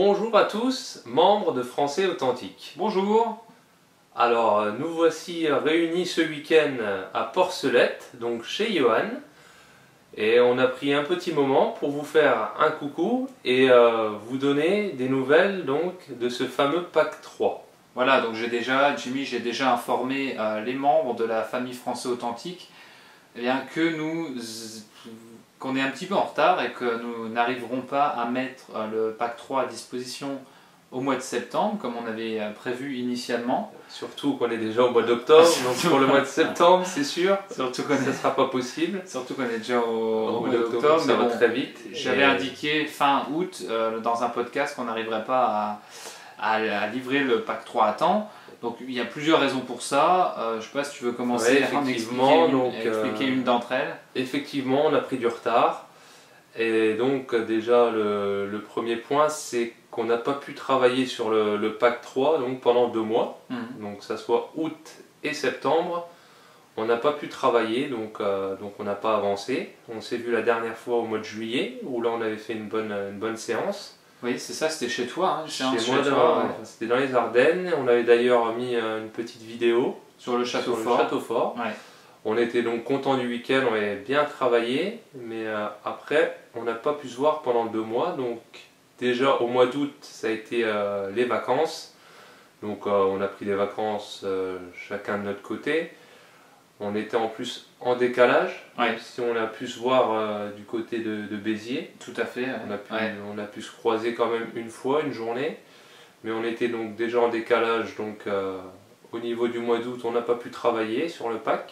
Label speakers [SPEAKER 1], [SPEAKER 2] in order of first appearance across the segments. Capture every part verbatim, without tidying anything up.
[SPEAKER 1] Bonjour à tous, membres de Français Authentique.
[SPEAKER 2] Bonjour.
[SPEAKER 1] Alors, nous voici réunis ce week-end à Porcelette, donc chez Johan. Et on a pris un petit moment pour vous faire un coucou et euh, vous donner des nouvelles donc, de ce fameux pack trois.
[SPEAKER 2] Voilà, donc j'ai déjà, Jimmy, j'ai déjà informé euh, les membres de la famille Français Authentique eh bien, que nous, qu'on est un petit peu en retard et que nous n'arriverons pas à mettre euh, le pack trois à disposition au mois de septembre, comme on avait prévu initialement.
[SPEAKER 1] Surtout qu'on est déjà au mois d'octobre, donc pour le mois de septembre, c'est sûr,
[SPEAKER 2] surtout qu'on
[SPEAKER 1] ça ne sera pas possible.
[SPEAKER 2] Surtout qu'on est déjà au,
[SPEAKER 1] au,
[SPEAKER 2] au
[SPEAKER 1] mois
[SPEAKER 2] mois d'octobre,
[SPEAKER 1] ça va
[SPEAKER 2] bon,
[SPEAKER 1] très vite.
[SPEAKER 2] J'avais
[SPEAKER 1] et...
[SPEAKER 2] indiqué fin août euh, dans un podcast qu'on n'arriverait pas à, à, à livrer le pack trois à temps. Donc il y a plusieurs raisons pour ça. Euh, je ne sais pas si tu veux commencer
[SPEAKER 1] ouais,
[SPEAKER 2] à en expliquer une,
[SPEAKER 1] donc,
[SPEAKER 2] expliquer
[SPEAKER 1] euh,
[SPEAKER 2] une d'entre elles.
[SPEAKER 1] Effectivement, on a pris du retard. Et donc déjà le, le premier point, c'est qu'on n'a pas pu travailler sur le, le pack trois donc pendant deux mois. Mmh. Donc que ça soit août et septembre, on n'a pas pu travailler, donc, euh, donc on n'a pas avancé. On s'est vu la dernière fois au mois de juillet, où là on avait fait une bonne, une bonne séance.
[SPEAKER 2] Oui, c'est ça, c'était chez toi. Hein,
[SPEAKER 1] chez chez moi, ouais. C'était dans les Ardennes. On avait d'ailleurs mis une petite vidéo
[SPEAKER 2] sur le château
[SPEAKER 1] sur
[SPEAKER 2] fort.
[SPEAKER 1] Le château fort.
[SPEAKER 2] Ouais.
[SPEAKER 1] On était donc content du week-end, on avait bien travaillé, mais euh, après on n'a pas pu se voir pendant deux mois. Donc déjà au mois d'août ça a été euh, les vacances. Donc euh, on a pris des vacances euh, chacun de notre côté. On était en plus en décalage,
[SPEAKER 2] ouais.
[SPEAKER 1] Même si on a pu se voir euh, du côté de, de Béziers.
[SPEAKER 2] Tout à fait.
[SPEAKER 1] On a, pu,
[SPEAKER 2] ouais.
[SPEAKER 1] on a pu se croiser quand même une fois, une journée. Mais on était donc déjà en décalage, donc euh, au niveau du mois d'août on n'a pas pu travailler sur le pack.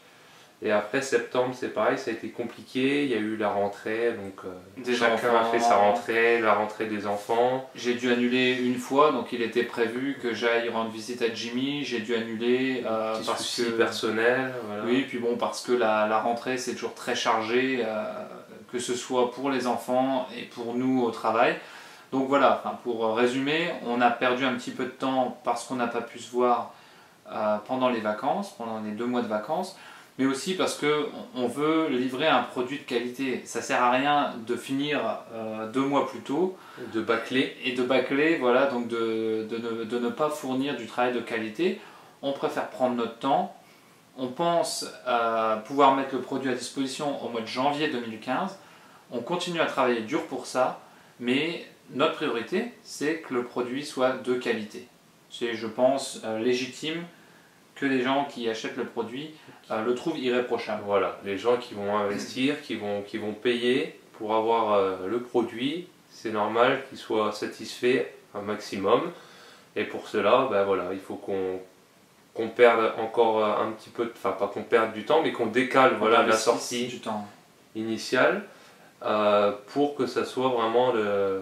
[SPEAKER 1] Et après septembre c'est pareil, ça a été compliqué, il y a eu la rentrée, donc euh, chacun enfants. a fait sa rentrée, la rentrée des enfants.
[SPEAKER 2] J'ai dû annuler une fois, donc il était prévu que j'aille rendre visite à Jimmy, j'ai dû annuler euh,
[SPEAKER 1] Petit
[SPEAKER 2] parce
[SPEAKER 1] souci
[SPEAKER 2] que
[SPEAKER 1] personnel. Voilà.
[SPEAKER 2] Oui, puis bon, parce que la, la rentrée c'est toujours très chargé, euh, que ce soit pour les enfants et pour nous au travail. Donc voilà, enfin, pour résumer, on a perdu un petit peu de temps parce qu'on n'a pas pu se voir euh, pendant les vacances, pendant les deux mois de vacances. Mais aussi parce qu'on veut livrer un produit de qualité. Ça ne sert à rien de finir euh, deux mois plus tôt.
[SPEAKER 1] De bâcler.
[SPEAKER 2] Et de bâcler, voilà, donc de, de, ne, de ne pas fournir du travail de qualité. On préfère prendre notre temps. On pense euh, pouvoir mettre le produit à disposition au mois de janvier deux mille quinze. On continue à travailler dur pour ça, mais notre priorité, c'est que le produit soit de qualité. C'est, je pense, euh, légitime que les gens qui achètent le produit euh, le trouvent irréprochable.
[SPEAKER 1] Voilà, les gens qui vont investir, qui vont, qui vont payer pour avoir euh, le produit, c'est normal qu'ils soient satisfaits un maximum. Et pour cela, ben voilà, il faut qu'on qu'on perde encore un petit peu, enfin pas qu'on perde du temps, mais qu'on décale on voilà, la sortie
[SPEAKER 2] du temps.
[SPEAKER 1] initiale euh, pour que ça soit vraiment de,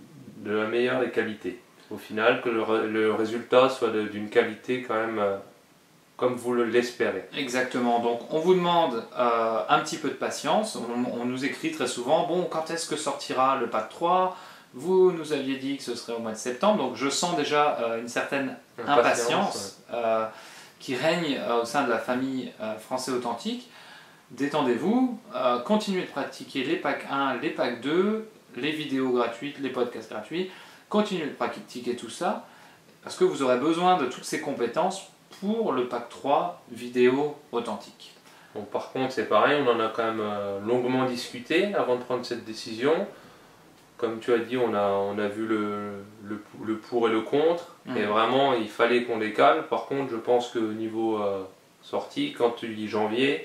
[SPEAKER 1] de la meilleure des qualités. Au final, que le, le résultat soit d'une qualité quand même euh, comme vous l'espérez.
[SPEAKER 2] Exactement, donc on vous demande euh, un petit peu de patience, on, on nous écrit très souvent, bon quand est-ce que sortira le pack trois? Vous nous aviez dit que ce serait au mois de septembre, donc je sens déjà euh, une certaine impatience ouais. euh, qui règne euh, au sein de la famille euh, Français Authentique. Détendez-vous, euh, continuez de pratiquer les packs un, les packs deux, les vidéos gratuites, les podcasts gratuits, continuez de pratiquer tout ça, parce que vous aurez besoin de toutes ces compétences pour le pack trois vidéo authentique.
[SPEAKER 1] Bon, par contre c'est pareil, on en a quand même euh, longuement discuté avant de prendre cette décision. Comme tu as dit, on a, on a vu le, le, le pour et le contre, mmh. et vraiment il fallait qu'on décale. Par contre je pense que niveau euh, sortie, quand tu dis janvier,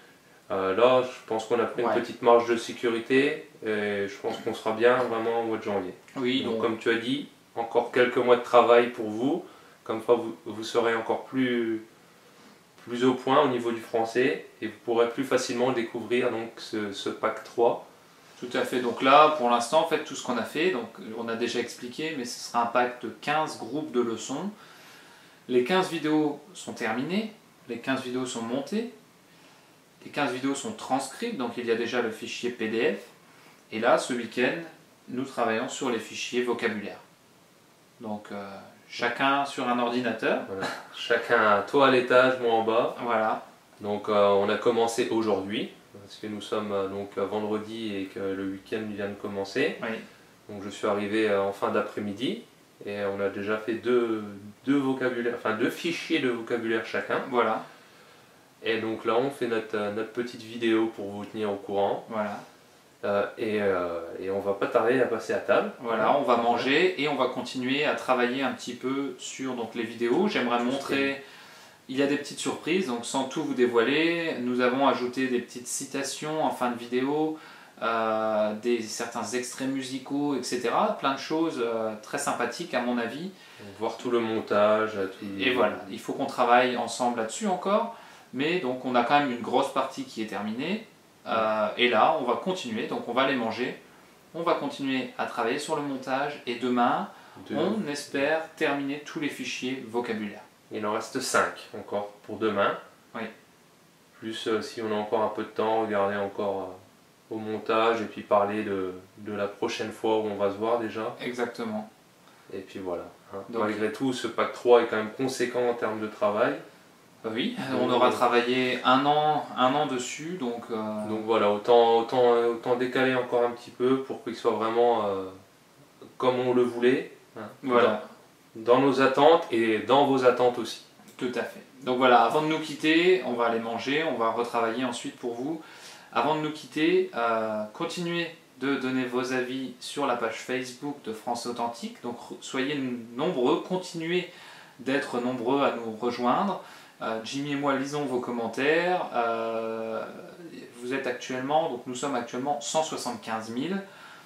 [SPEAKER 1] euh, là je pense qu'on a pris ouais. une petite marge de sécurité et je pense qu'on sera bien vraiment au mois de janvier.
[SPEAKER 2] Oui,
[SPEAKER 1] donc,
[SPEAKER 2] donc
[SPEAKER 1] comme tu as dit, encore quelques mois de travail pour vous. Comme ça, vous, vous serez encore plus, plus au point au niveau du français et vous pourrez plus facilement découvrir donc, ce, ce pack trois.
[SPEAKER 2] Tout à fait. Donc là, pour l'instant, en fait, tout ce qu'on a fait, donc, on a déjà expliqué, mais ce sera un pack de quinze groupes de leçons. Les quinze vidéos sont terminées, les quinze vidéos sont montées, les quinze vidéos sont transcrites, donc il y a déjà le fichier P D F. Et là, ce week-end, nous travaillons sur les fichiers vocabulaire. Donc, euh, chacun sur un ordinateur.
[SPEAKER 1] Voilà. Chacun, toi à l'étage, moi en bas.
[SPEAKER 2] Voilà.
[SPEAKER 1] Donc euh, on a commencé aujourd'hui, parce que nous sommes euh, donc vendredi et que le week-end vient de commencer.
[SPEAKER 2] Oui.
[SPEAKER 1] Donc je suis arrivé en fin d'après-midi et on a déjà fait deux, deux vocabulaires, enfin deux fichiers de vocabulaire chacun.
[SPEAKER 2] Voilà.
[SPEAKER 1] Et donc là on fait notre, notre petite vidéo pour vous tenir au courant.
[SPEAKER 2] Voilà.
[SPEAKER 1] Euh, et, euh, et on va pas tarder à passer à table.
[SPEAKER 2] Voilà, on va manger et on va continuer à travailler un petit peu sur donc, les vidéos. J'aimerais montrer, il y a des petites surprises, donc sans tout vous dévoiler, nous avons ajouté des petites citations en fin de vidéo, euh, des, certains extraits musicaux, et cetera. Plein de choses euh, très sympathiques à mon avis.
[SPEAKER 1] Donc, voir tout le montage. Tout...
[SPEAKER 2] Et voilà, il faut qu'on travaille ensemble là-dessus encore, mais donc on a quand même une grosse partie qui est terminée. Euh, et là, on va continuer, donc on va les manger, on va continuer à travailler sur le montage et demain, de... on espère terminer tous les fichiers vocabulaire.
[SPEAKER 1] Il en reste cinq encore pour demain.
[SPEAKER 2] Oui.
[SPEAKER 1] Plus euh, si on a encore un peu de temps, regarder encore euh, au montage et puis parler de, de la prochaine fois où on va se voir déjà.
[SPEAKER 2] Exactement.
[SPEAKER 1] Et puis voilà. Hein.
[SPEAKER 2] Donc,
[SPEAKER 1] malgré tout, ce pack trois est quand même conséquent en termes de travail.
[SPEAKER 2] Oui, on aura travaillé un an, un an dessus, donc... Euh...
[SPEAKER 1] Donc voilà, autant, autant, autant décaler encore un petit peu pour qu'il soit vraiment euh, comme on le voulait, hein,
[SPEAKER 2] voilà.
[SPEAKER 1] dans, dans nos attentes et dans vos attentes aussi.
[SPEAKER 2] Tout à fait. Donc voilà, avant de nous quitter, on va aller manger, on va retravailler ensuite pour vous. Avant de nous quitter, euh, continuez de donner vos avis sur la page Facebook de Français Authentique, donc soyez nombreux, continuez d'être nombreux à nous rejoindre. Euh, Jimmy et moi lisons vos commentaires. Euh, vous êtes actuellement, donc nous sommes actuellement cent soixante-quinze mille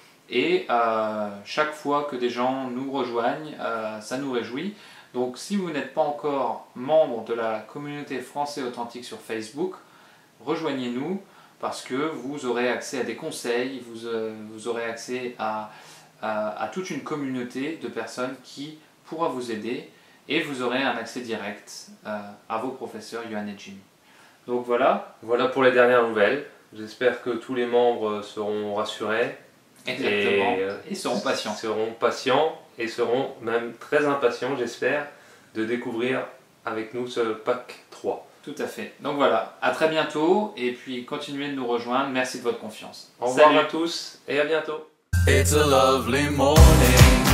[SPEAKER 2] et euh, chaque fois que des gens nous rejoignent, euh, ça nous réjouit. Donc si vous n'êtes pas encore membre de la communauté Français Authentique sur Facebook, rejoignez-nous parce que vous aurez accès à des conseils, vous, euh, vous aurez accès à, à, à toute une communauté de personnes qui pourra vous aider. Et vous aurez un accès direct euh, à vos professeurs Johan et Jimmy. Donc voilà.
[SPEAKER 1] Voilà pour les dernières nouvelles. J'espère que tous les membres seront rassurés.
[SPEAKER 2] Exactement. Et, euh, et seront patients.
[SPEAKER 1] Seront patients et seront même très impatients, j'espère, de découvrir avec nous ce pack trois.
[SPEAKER 2] Tout à fait. Donc voilà, à très bientôt et puis continuez de nous rejoindre. Merci de votre confiance.
[SPEAKER 1] Au revoir à tous et à bientôt.
[SPEAKER 3] It's a lovely morning.